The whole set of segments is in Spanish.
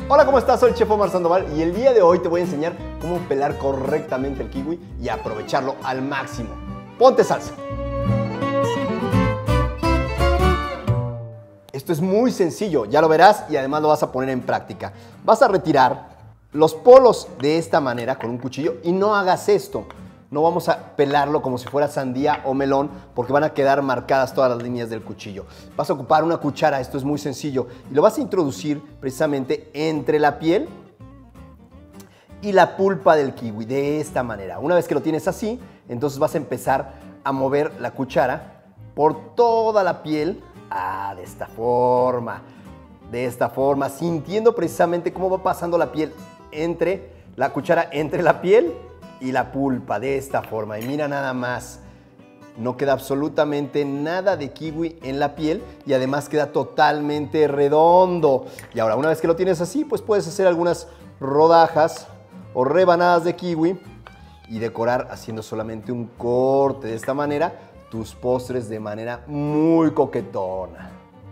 Hola, ¿cómo estás? Soy el Chef Omar Sandoval y el día de hoy te voy a enseñar cómo pelar correctamente el kiwi y aprovecharlo al máximo. Ponte salsa. Esto es muy sencillo, ya lo verás y además lo vas a poner en práctica. Vas a retirar los polos de esta manera con un cuchillo y no hagas esto. No vamos a pelarlo como si fuera sandía o melón porque van a quedar marcadas todas las líneas del cuchillo. Vas a ocupar una cuchara, esto es muy sencillo, y lo vas a introducir precisamente entre la piel y la pulpa del kiwi, de esta manera. Una vez que lo tienes así, entonces vas a empezar a mover la cuchara por toda la piel, de esta forma, sintiendo precisamente cómo va pasando la piel la cuchara entre la piel y la pulpa, de esta forma. Y mira nada más, no queda absolutamente nada de kiwi en la piel y además queda totalmente redondo. Y ahora, una vez que lo tienes así, pues puedes hacer algunas rodajas o rebanadas de kiwi y decorar haciendo solamente un corte de esta manera tus postres de manera muy coquetona.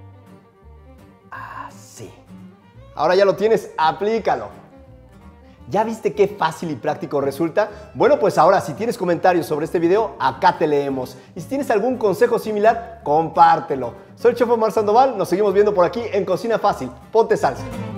Así. Ahora ya lo tienes, aplícalo. ¿Ya viste qué fácil y práctico resulta? Bueno, pues ahora si tienes comentarios sobre este video, acá te leemos. Y si tienes algún consejo similar, compártelo. Soy el Chef Omar Sandoval, nos seguimos viendo por aquí en Cocina Fácil. Ponte salsa.